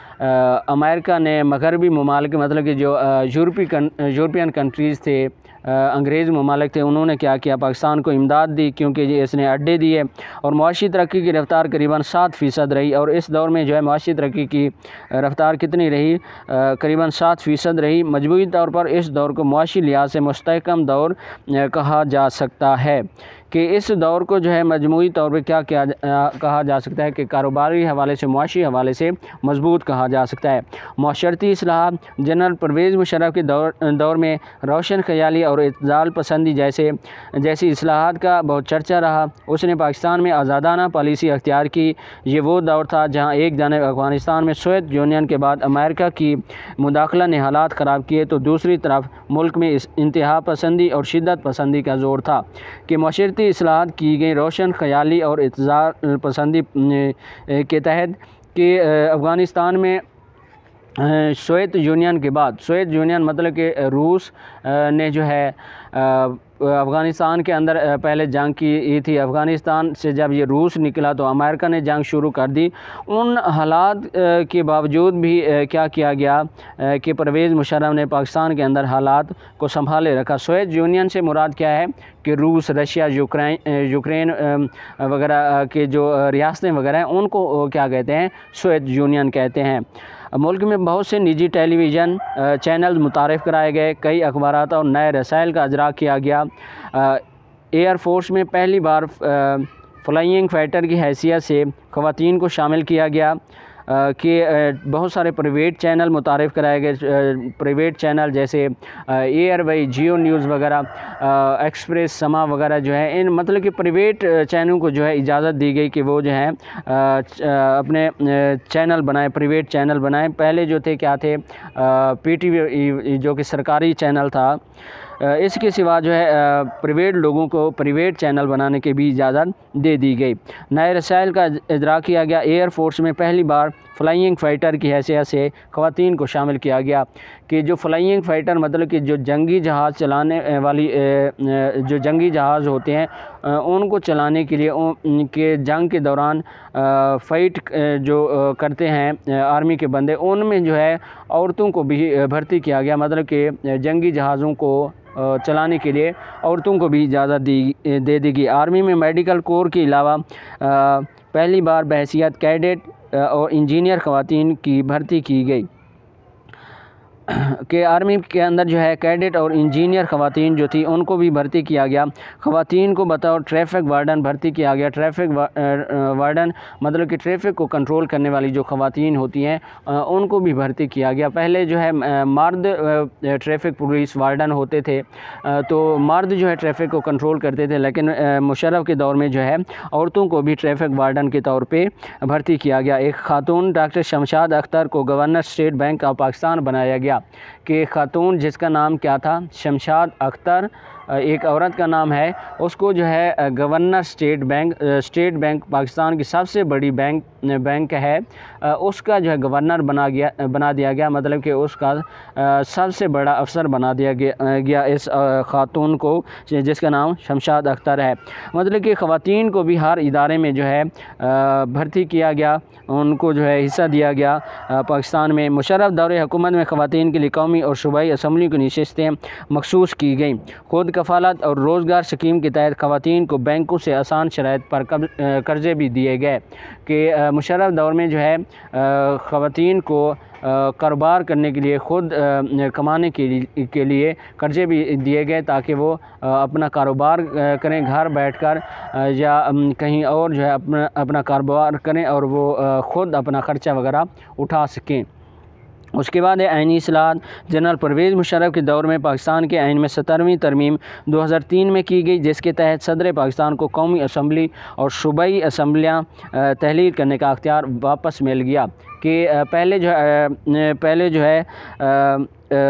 अमेरिका ने मगरबी ममालिक, मतलब कि जो यूरोपियन कंट्रीज़ थे, अंग्रेज़ ममालिक थे, उन्होंने क्या किया, पाकिस्तान को इमदाद दी, क्योंकि इसने अड्डे दिए और मुआशी तरक्की की रफ़्तार करीबन 7% रही। और इस दौर में जो है मुआशी तरक्की की रफ़्तार कितनी रही, करीबन 7% रही। मजमूई तौर पर इस दौर को मुआशी लिहाज से मुस्तहकम दौर कहा जा सकता है कि इस दौर को जो है मजमूई तौर पर क्या कहा जा सकता है कि कारोबारी हवाले से, मुआशी हवाले से मजबूत कहा जा सकता है। माशरती इस्लाहात जनरल परवेज़ मुशर्रफ के दौर में रोशन ख़याली और इत्ज़ाल पसंदी जैसी इस्लाहात का बहुत चर्चा रहा। उसने पाकिस्तान में आज़ादाना पॉलिसी अख्तियार की। ये वो दौर था जहाँ एक जानिब अफ़गानिस्तान में सोवियत यूनियन के बाद अमेरिका की मुदाखला ने हालात ख़राब किए, तो दूसरी तरफ मुल्क में इंतहा पसंदी और शिद्दत पसंदी का ज़ोर था कि माशरती इस्लाहात की गई रोशन ख़याली और इत्ज़ाल पसंदी के तहत कि अफ़गानिस्तान में सोवियत यूनियन के बाद, सोवियत यूनियन मतलब कि रूस ने जो है अफ़गानिस्तान के अंदर पहले जंग की थी। अफ़गानिस्तान से जब ये रूस निकला तो अमेरिका ने जंग शुरू कर दी। उन हालात के बावजूद भी क्या किया गया कि परवेज़ मुशर्रफ ने पाकिस्तान के अंदर हालात को संभाले रखा। सोवियत यूनियन से मुराद क्या है कि रूस, रशिया, यूक्रेन वगैरह के जो रियासतें वगैरह हैं उनको क्या कहते हैं, सोवियत यूनियन कहते हैं। मुल्क में बहुत से निजी टेलीविज़न चैनल मुतारफ़ कराए गए, कई अखबारात और नए रसायल का अजरा किया गया। एयर फोर्स में पहली बार फ्लाइंग फाइटर की हैसियत से ख़वातीन को शामिल किया गया कि बहुत सारे प्राइवेट चैनल मुतारफ़ कराए गए। प्राइवेट चैनल जैसे एयरवाई, जियो न्यूज़ वगैरह, एक्सप्रेस, समा वगैरह जो है, इन मतलब कि प्राइवेट चैनल को जो है इजाज़त दी गई कि वो जो है अपने चैनल बनाए, प्राइवेट चैनल बनाए। पहले जो थे क्या थे, PTV जो कि सरकारी चैनल था। इसके सिवा जो है प्राइवेट लोगों को प्राइवेट चैनल बनाने की भी इजाज़त दे दी गई। नए रसायल का इजरा किया गया। एयर फोर्स में पहली बार फ्लाइंग फ़ाइटर की हैसियत से ख़वातीन को शामिल किया गया कि जो फ्लाइंग फ़ाइटर मतलब कि जो जंगी जहाज़ चलाने वाली जो जंगी जहाज़ होते हैं उनको चलाने के लिए उनके जंग के दौरान फ़ाइट जो करते हैं आर्मी के बंदे, उनमें जो है औरतों को भी भर्ती किया गया। मतलब कि जंगी जहाज़ों को चलाने के लिए औरतों को भी इजाज़त दे दी गई। आर्मी में मेडिकल कोर के अलावा पहली बार बहैसियत कैडेट और इंजीनियर ख़वातीन की भर्ती की गई कि आर्मी के अंदर जो है कैडेट और इंजीनियर ख़वातीन जो थी उनको भी भर्ती किया गया। ख़वातीन को बतौर ट्रैफिक वार्डन भर्ती किया गया। ट्रैफिक वार्डन मतलब कि ट्रैफिक को कंट्रोल करने वाली जो ख़वातीन होती हैं उनको भी भर्ती किया गया। पहले जो है मर्द ट्रैफिक पुलिस वार्डन होते थे, तो मर्द जो है ट्रैफिक को कंट्रोल करते थे, लेकिन मुशर्रफ के दौर में जो है औरतों को भी ट्रैफिक वार्डन के तौर पर भर्ती किया गया। एक खातून डॉक्टर शमशाद अख्तर को governor State Bank of Pakistan बनाया गया कि खातून जिसका नाम क्या था, शमशाद अख्तर, एक औरत का नाम है, उसको जो है गवर्नर स्टेट बैंक पाकिस्तान की सबसे बड़ी बैंक है, उसका जो है गवर्नर बना दिया गया। मतलब कि उसका सबसे बड़ा अफसर बना दिया गया इस खातून को जिसका नाम शमशाद अख्तर है। मतलब कि ख़वातीन को भी हर इदारे में जो है भर्ती किया गया, उनको जो है हिस्सा दिया गया। पाकिस्तान में मुशर्रफ दौरे हुकूमत में ख़वातीन के लिए कौमी और सूबाई असम्बली की नशिस्तें मखसूस की गई। खुद कफ़ालत और रोज़गार स्कीम के तहत ख़वातीन को बैंकों से आसान शराइत पर कर्ज़े भी दिए गए कि मुशर्रफ दौर में जो है ख़वातीन को कारोबार करने के लिए, ख़ुद कमाने के लिए कर्ज़े भी दिए गए ताकि वो अपना कारोबार करें घर बैठकर या कहीं और जो है अपना कारोबार करें और वो ख़ुद अपना ख़र्चा वगैरह उठा सकें। उसके बाद है आइनी इस्लाहात। जनरल परवेज़ मुशर्रफ के दौर में पाकिस्तान के आइन में 17वीं तरमीम 2003 में की गई, जिसके तहत सदर पाकिस्तान को कौमी असम्बली और सूबाई असम्बलियाँ तहलील करने का अख्तियार वापस मिल गया कि पहले जो है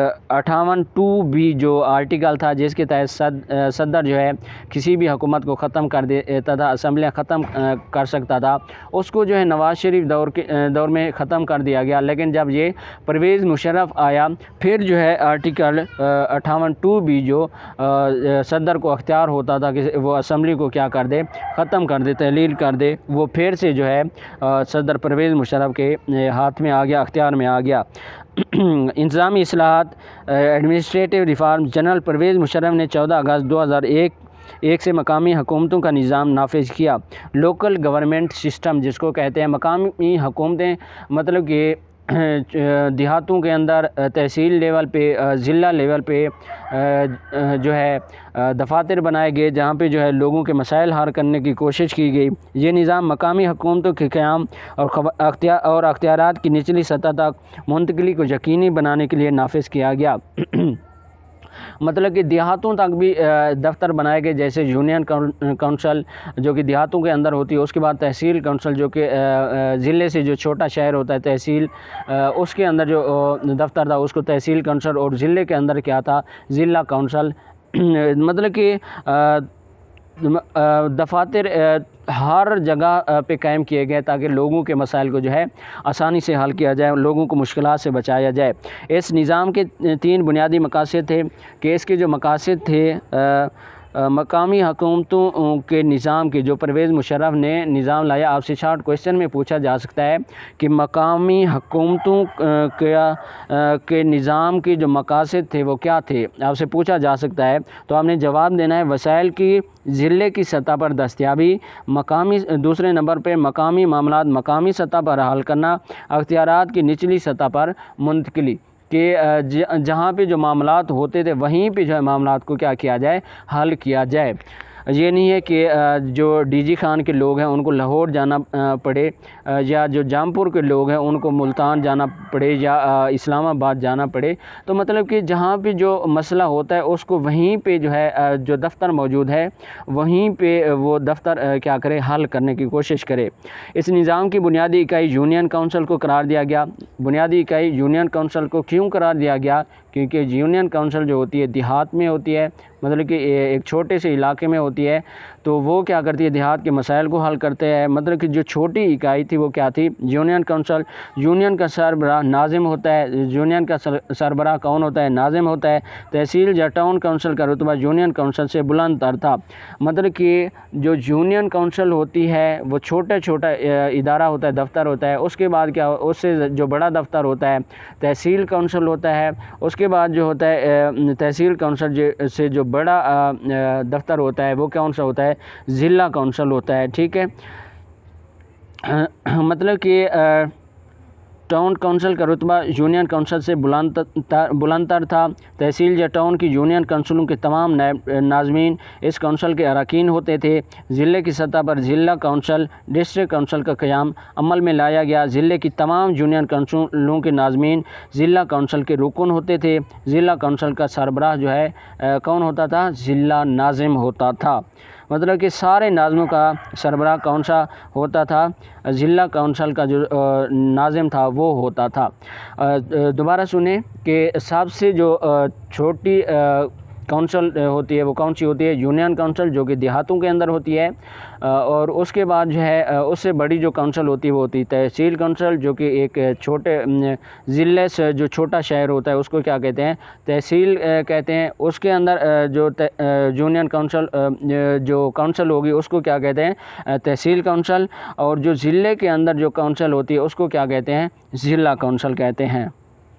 58(2)B जो आर्टिकल था जिसके तहत सदर जो है किसी भी हुकूमत को ख़त्म कर देता था, असम्बलियाँ ख़त्म कर सकता था, उसको जो है नवाज़ शरीफ दौर में ख़त्म कर दिया गया। लेकिन जब ये परवेज़ मुशर्रफ आया फिर जो है आर्टिकल 58(2)B जो सदर को अख्तियार होता था कि वो असम्बली को क्या कर दे, ख़त्म कर दे, तहलील कर दे, वो फिर से जो है सदर परवेज़ मुशर्रफ के हाथ में आ गया, अख्तियार में आ गया। इंतज़ामी इस्लाहात, administrative reform. General Parvez Musharraf ने 14 अगस्त 2001 से मकामी हुकूमतों का निज़ाम नाफिज किया। लोकल गवर्नमेंट सिस्टम जिसको कहते हैं, मकामी हुकूमतें मतलब कि देहातों के अंदर तहसील लेवल पे, ज़िला लेवल पे जो है दफातर बनाए गए जहाँ पे जो है लोगों के मसाइल हल करने की कोशिश की गई। ये निज़ाम मकामी हुकूमतों के क़याम और अख्तियारात की निचली सतह तक मुंतकिली को यकीनी बनाने के लिए नाफिज किया गया। मतलब कि देहातों तक भी दफ्तर बनाए गए, जैसे यूनियन काउंसिल जो कि देहातों के अंदर होती है, उसके बाद तहसील काउंसिल जो कि ज़िले से जो छोटा शहर होता है तहसील, उसके अंदर जो दफ्तर था उसको तहसील काउंसिल, और ज़िले के अंदर क्या था, ज़िला काउंसिल। मतलब कि दफातर हर जगह पे कायम किए गए ताकि लोगों के मसाइल को जो है आसानी से हल किया जाए, लोगों को मुश्किलात से बचाया जाए। इस निज़ाम के 3 बुनियादी मकासद थे कि इसके जो मकासद थे मकामी हुकूमतों के निज़ाम के जो परवेज़ मुशर्रफ ने निज़ाम लाया। आपसे शॉर्ट क्वेश्चन में पूछा जा सकता है कि मकामी हुकूमतों के निज़ाम के जो मकासद थे वो क्या थे, आपसे पूछा जा सकता है। तो आपने जवाब देना है वसाइल की ज़िले की सतह पर दस्तयाबी, मकामी दूसरे नंबर पे मकामी मामलात मकामी सतह पर हल करना, अख्तियारात की निचली सतह पर मुंतकिली कि जहाँ पे जो मामलात होते थे वहीं पे जो है मामलात को क्या किया जाए, हल किया जाए। ये नहीं है कि जो डीजी खान के लोग हैं उनको लाहौर जाना पड़े, या जो जामपुर के लोग हैं उनको मुल्तान जाना पड़े या इस्लामाबाद जाना पड़े। तो मतलब कि जहाँ पे जो मसला होता है उसको वहीं पे जो है जो दफ्तर मौजूद है वहीं पे वो दफ्तर क्या करे, हल करने की कोशिश करे। इस निज़ाम की बुनियादी इकाई यूनियन काउंसिल को करार दिया गया। बुनियादी इकाई यूनियन काउंसिल को क्यों करार दिया गया? क्योंकि यूनियन काउंसिल जो होती है देहात में होती है, मतलब कि एक छोटे से इलाके में होती है, तो वो क्या करती है, देहात के मसाइल को हल करते हैं। मतलब कि जो छोटी इकाई थी वो क्या थी, यूनियन काउंसिल। यूनियन का सरबराह नाजिम होता है। यूनियन का सरबराह कौन होता है? नाजिम होता है। तहसील या टाउन काउंसिल का रुतबा यूनियन काउंसिल से बुलंद तर था। मतलब कि जो यूनियन काउंसिल होती है वो छोटा छोटा इदारा होता है, दफ्तर होता है। उसके बाद क्या, उससे जो बड़ा दफ्तर होता है तहसील काउंसिल होता है। उसके बाद जो होता है तहसील काउंसिल से जो बड़ा दफ्तर होता है वो कौन सा होता है? ज़िला काउंसिल होता है। ठीक है, मतलब कि टाउन काउंसिल का रुतबा यूनियन काउंसिल से बुलंदतर था। तहसील या टाउन की यूनियन काउंसिलों के तमाम नाज़मीन इस काउंसिल के अरकान होते थे। ज़िले की सतह पर ज़िला काउंसिल डिस्ट्रिक्ट काउंसिल का क़याम अमल में लाया गया। ज़िले की तमाम यूनियन काउंसिलों के नाज़मीन ज़िला काउंसिल के रुकन होते थे। ज़िला काउंसिल का सरबराह जो है कौन होता था? ज़िला नाज़िम होता था। मतलब कि सारे नाज़मों का सरबराह कौन सा होता था? ज़िला काउंसिल का जो नाज़िम था वो होता था। दोबारा सुने कि सबसे जो छोटी काउंसिल होती है वो कौन सी होती है? यूनियन काउंसिल, जो कि देहातों के अंदर होती है। और उसके बाद जो है उससे बड़ी जो काउंसिल होती है वो होती है तहसील काउंसिल, जो कि एक छोटे ज़िले से जो छोटा शहर होता है उसको क्या कहते हैं? तहसील कहते हैं। उसके अंदर जो यूनियन काउंसिल जो काउंसिल होगी उसको क्या कहते हैं? तहसील काउंसिल। और जो ज़िले के अंदर जो काउंसिल होती है उसको क्या कहते हैं? ज़िला काउंसिल कहते हैं।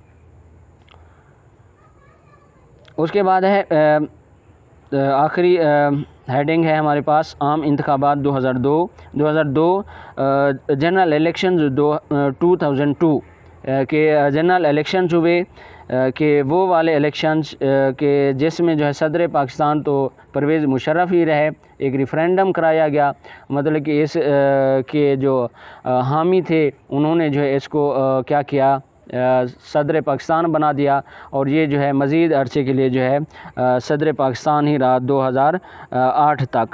उसके बाद है आखिरी हेडिंग है हमारे पास आम इंतखाबात 2002 जनरल इलेक्शन 2002 के जनरल इलेक्शन हुए कि वो वाले इलेक्शंस के जिसमें जो है सदर पाकिस्तान तो परवेज़ मुशर्रफ ही रहे। एक रेफरेंडम कराया गया, मतलब कि इस के जो हामी थे उन्होंने जो है इसको क्या किया, सदर पाकिस्तान बना दिया। और ये जो है मज़ीद अरसे के लिए जो है सदर पाकिस्तान ही रहा 2008 तक।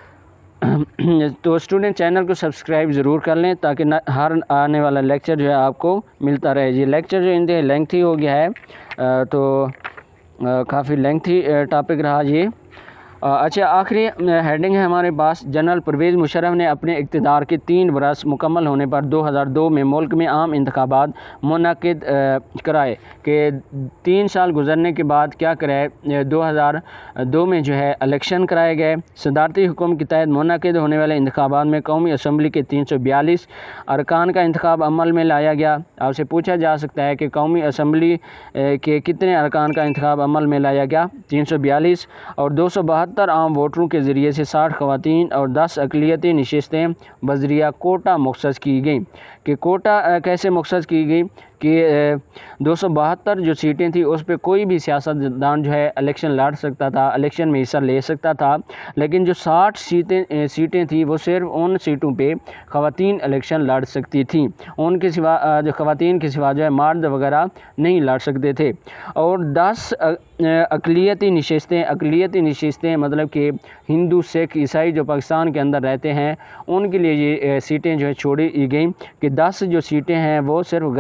तो स्टूडेंट चैनल को सब्सक्राइब ज़रूर कर लें ताकि हर आने वाला लेक्चर जो है आपको मिलता रहे। ये लेक्चर जो इंतहा लेंथी हो गया है, तो काफ़ी लेंथी टॉपिक रहा ये। अच्छा, आखिरी हेडिंग है हमारे पास, जनरल परवेज़ मुशर्रफ ने अपने इक़्तिदार के 3 बरस मुकम्मल होने पर 2002 में मुल्क में आम इंतखाबात मुनक़िद कराए। कि 3 साल गुजरने के बाद क्या कराए, 2002 में जो है इलेक्शन कराए गए। सदारती हुक्म के तहत मुनक़िद होने वाले इंतखाबात में कौमी असम्बली के 342 अरकान का इंतखाब अमल में लाया गया। आपसे पूछा जा सकता है कि कौमी असम्बली के कितने अरकान का इंतखाब अमल में लाया गया? 342। और 272 आम वोटरों के ज़रिए से 60 ख़वातीन और 10 अक़लियती नशिस्तें बज़रिया कोटा मुख्तस की गई। कि कोटा कैसे मुख्तस की गई कि 272 जो सीटें थी उस पर कोई भी सियासतदान जो है इलेक्शन लड़ सकता था, इलेक्शन में हिस्सा ले सकता था। लेकिन जो 60 सीटें थी वो सिर्फ उन सीटों पे ख़वातीन इलेक्शन लड़ सकती थी, उनके सिवा जो ख़वातीन के सिवा जो है मर्द वगैरह नहीं लड़ सकते थे। और 10 अक़लियती नशिस्तें मतलब कि हिंदू, सिख, ईसाई जो पाकिस्तान के अंदर रहते हैं उनके लिए ये सीटें जो है छोड़ी गई कि 10 जो सीटें हैं वो सिर्फ गैर मुस्लिम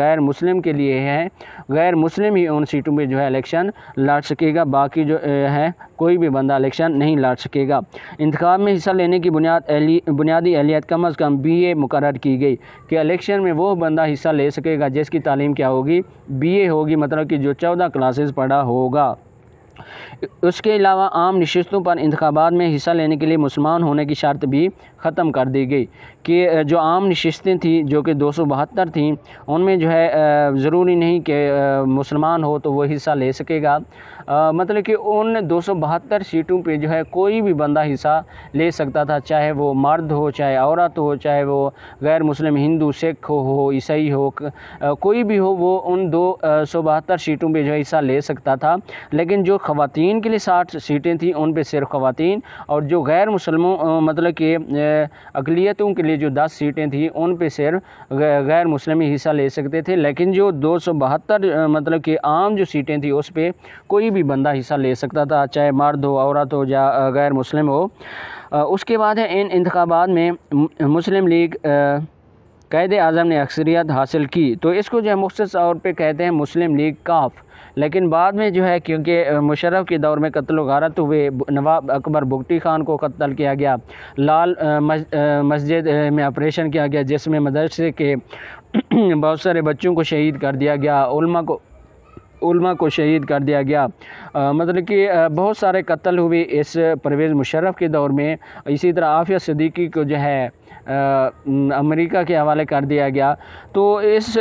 मुस्लिम के लिए है, गैर मुस्लिम ही उन सीटों पे जो है इलेक्शन लड़ सकेगा, बाकी जो है कोई भी बंदा इलेक्शन नहीं लड़ सकेगा। इंतखाब में हिस्सा लेने की बुनियादी एहलियत कम अज़ कम BA मुकर्रर की गई कि इलेक्शन में वो बंदा हिस्सा ले सकेगा जिसकी तालीम क्या होगी, BA होगी, मतलब कि जो 14 क्लासेस पढ़ा होगा। उसके अलावा आम नशिस्तों पर इंतखाबात में हिस्सा लेने के लिए मुसलमान होने की शर्त भी ख़त्म कर दी गई कि जो आम नशिस्तें थी जो कि 272 थीं, उनमें जो है ज़रूरी नहीं कि मुसलमान हो तो वो हिस्सा ले सकेगा। मतलब कि उन 272 सीटों पे जो है कोई भी बंदा हिस्सा ले सकता था, चाहे वो मर्द हो, चाहे औरत हो, चाहे वो गैर मुस्लिम हिंदू, सिख हो, ईसाई हो, कोई भी हो, वो उन 272 सीटों पे जो है हिस्सा ले सकता था। लेकिन जो ख़वातीन के लिए 60 सीटें थी उन पे सिर्फ ख़वातीन, और जो गैर मुसलमों मतलब कि अक़लियतों के लिए जो 10 सीटें थी उन पे सिर्फ गैर मुस्लिम ही हिस्सा ले सकते थे। लेकिन जो 272 मतलब कि आम जो सीटें थी उस पर कोई भी बंदा हिस्सा ले सकता था, चाहे मर्द हो, औरत हो या गैर मुस्लिम हो। उसके बाद है इन इंतखाबात में मुस्लिम लीग क़ायदे आज़म ने अक्सरियत हासिल की, तो इसको जो है मुख्तसर तौर पे कहते हैं मुस्लिम लीग काफ। लेकिन बाद में जो है क्योंकि मुशर्रफ के दौर में कत्ल गारत हुए, नवाब अकबर बुगटी ख़ान को कत्ल किया गया, लाल मस्जिद में ऑपरेशन किया गया जिसमें मदरसे के बहुत सारे बच्चों को शहीद कर दिया गया, उल्मा को शहीद कर दिया गया, मतलब कि बहुत सारे कत्ल हुए इस परवेज़ मुशर्रफ के दौर में। इसी तरह आफिया सिद्दीकी को जो है अमेरिका के हवाले कर दिया गया। तो इस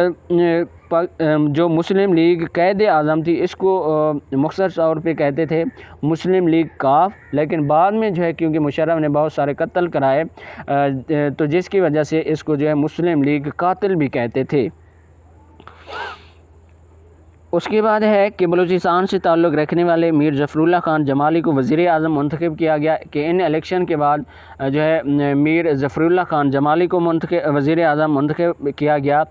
जो मुस्लिम लीग क़ायदे आज़म थी इसको मुख्तसर तौर पे कहते थे मुस्लिम लीग काफ। लेकिन बाद में जो है क्योंकि मुशर्रफ ने बहुत सारे कत्ल कराए तो जिसकी वजह से इसको जो है मुस्लिम लीग कातिल भी कहते थे। उसके बाद है कि बलूचिस्तान से ताल्लुक़ रखने वाले मीर ज़फ़रुल्लाह ख़ान जमाली को वज़ीर आज़म मुंतखब किया गया कि इन इलेक्शन के बाद जो है मीर ज़फ़रुल्लाह ख़ान जमाली को वज़ीर आज़म मुंतखब किया गया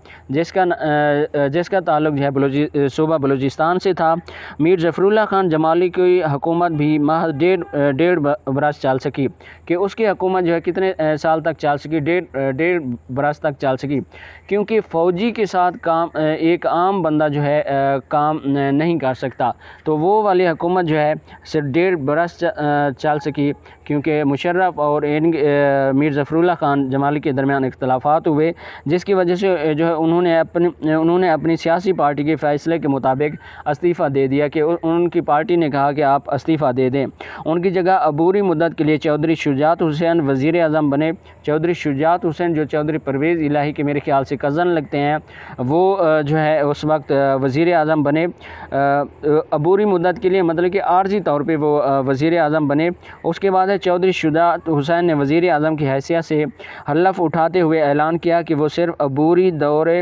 जिसका ताल्लुक़ जो है सूबा बलूचिस्तान से था। मीर ज़फ़रुल्लाह ख़ान जमाली की हुकूमत भी महज डेढ़ बरस चल सकी कि उसकी हुकूमत जो है कितने साल तक चल सकी, डेढ़ बरस तक चल सकी, क्योंकि फ़ौजी के साथ काम एक आम बंदा जो है काम नहीं कर सकता। तो वो वाली हुकूमत जो है सिर्फ 1.5 बरस चल सकी क्योंकि मुशर्रफ और मीर ज़फ़रुल्लाह ख़ान जमाली के दरमियान इख्तलाफात हुए, जिसकी वजह से जो है उन्होंने अपनी सियासी पार्टी के फ़ैसले के मुताबिक इस्तीफ़ा दे दिया कि उनकी पार्टी ने कहा कि आप इस्तीफ़ा दे दें। उनकी जगह अबूरी मुद्दत के लिए चौधरी शुजात हुसैन वज़ीर आज़म बने। चौधरी शुजात हुसैन जो चौधरी परवेज़ इलाही के मेरे ख्याल से कज़न लगते हैं, वो जो है उस वक्त वज़ीर आज़म बने। अबूरी मुद्दत के लिए मतलब कि आर्जी तौर पे वो वज़ीर आज़म बने। उसके बाद चौधरी शुजात हुसैन ने वज़ीर आज़म की हैसियत से हल्फ़ उठाते हुए ऐलान किया कि वो सिर्फ अबूरी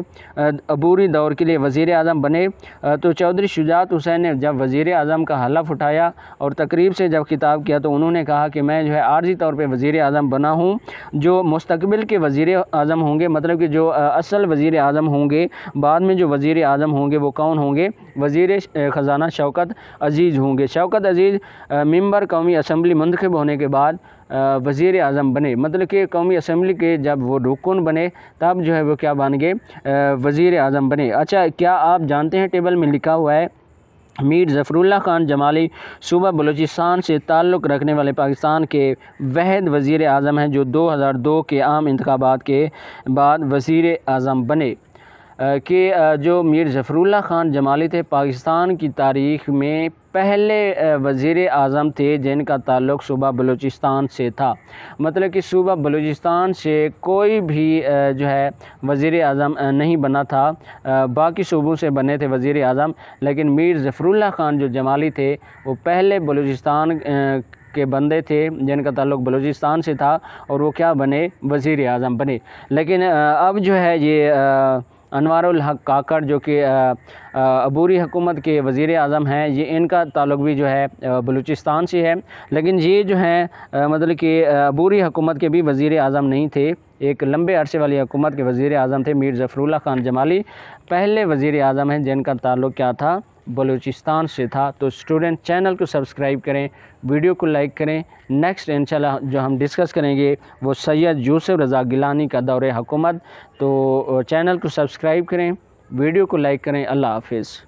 दौर के लिए वज़ीर आज़म बने। तो चौधरी शुजात हुसैन ने जब वज़ीर आज़म का हल्फ़ उठाया और तकरीब से जब खिताब किया तो उन्होंने कहा कि मैं जो है आर्जी तौर पे वज़ीर आज़म बना हूँ, जो मुस्तकबिल के वज़ीर आज़म होंगे, मतलब कि जो असल वज़ीर आज़म होंगे, बाद में जो वज़ीर आज़म होंगे वो कौन होंगे, वज़ीर ख़जाना शौकत अज़ीज़ होंगे। शौकत अज़ीज़ मेंबर कौमी असम्बली मुंतखब होने के बाद वज़ीर आज़म बने, मतलब कि कौमी असम्बली के जब वो रुकन बने तब जो है वो क्या बन गए, वज़ीर आज़म बने। अच्छा, क्या आप जानते हैं टेबल में लिखा हुआ है मीर ज़फ़रुल्लाह ख़ान जमाली सूबा बलूचिस्तान से ताल्लुक़ रखने वाले पाकिस्तान के वाहिद वज़ीर आज़म हैं जो 2002 के आम इंतखाबात के बाद वज़ीर आज़म बने। कि जो मीर ज़फ़रुल्लाह ख़ान जमाली थे पाकिस्तान की तारीख़ में पहले वज़ीर आज़म थे जिनका ताल्लुक़ सूबा बलूचिस्तान से था। मतलब कि सूबा बलूचिस्तान से कोई भी जो है वज़ीर आज़म नहीं बना था, बाकी सूबों से बने थे वज़ीर आज़म, लेकिन मीर ज़फ़रुल्लाह ख़ान जो जमाली थे वो पहले बलूचिस्तान के बंदे थे जिनका ताल्लुक़ बलूचिस्तान से था और वो क्या बने, वज़ीर आज़म बने। लेकिन अब जो है ये अनवारुल हक काकड़ जो कि अबूरी हुकूमत के वज़ीर आज़म हैं, ये इनका ताल्लुक़ भी जो है बलूचिस्तान से है। लेकिन ये जो है मतलब कि अबूरी हुकूमत के भी वज़ीर आज़म नहीं थे, एक लंबे अरसे वाली हुकूमत के वज़ीर आज़म थे। मीर ज़फ़रुल्लाह ख़ान जमाली पहले वज़ीर आज़म हैं जिनका ताल्लुक़ क्या था, बलूचिस्तान से था। तो स्टूडेंट चैनल को सब्सक्राइब करें, वीडियो को लाइक करें। नेक्स्ट इंशाल्लाह जो हम डिस्कस करेंगे वो सैयद यूसुफ रज़ा गिलानी का दौरे हुकूमत। तो चैनल को सब्सक्राइब करें। वीडियो को लाइक करें। अल्लाह हाफिज़।